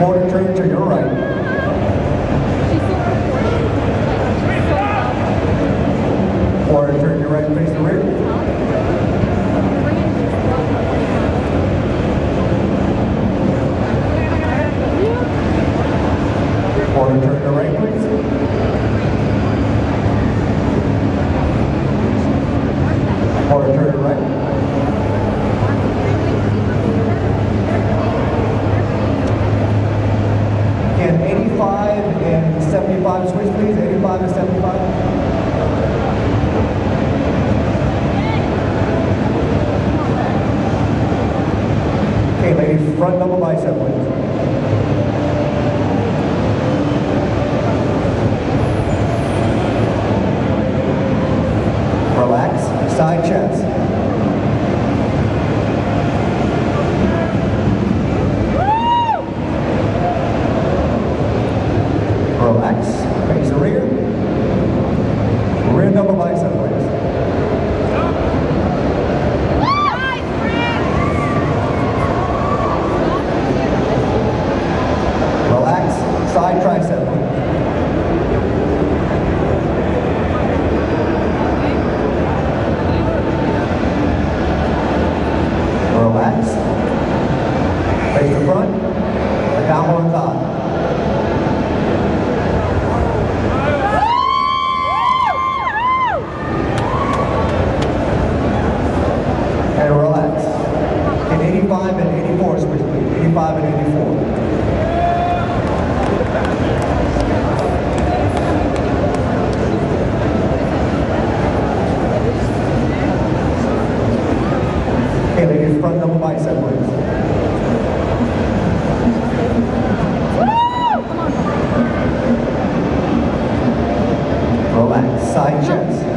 Quarter turn to your right. Quarter turn to your right, face the rear. Quarter turn to right, please. Quarter turn to right. Again, 85 and 75 switch, please. 85 and 75. Okay, ladies, front double bicep, please. Relax, side chest. Relax, face the rear. Rear double bicep, please. Relax, side tricep, please. Relax. Face the front, and down one thigh. And relax. In 85 and 84, switch please. 85 and 84. Okay, ladies, front double bicep, please. Relax, side chest.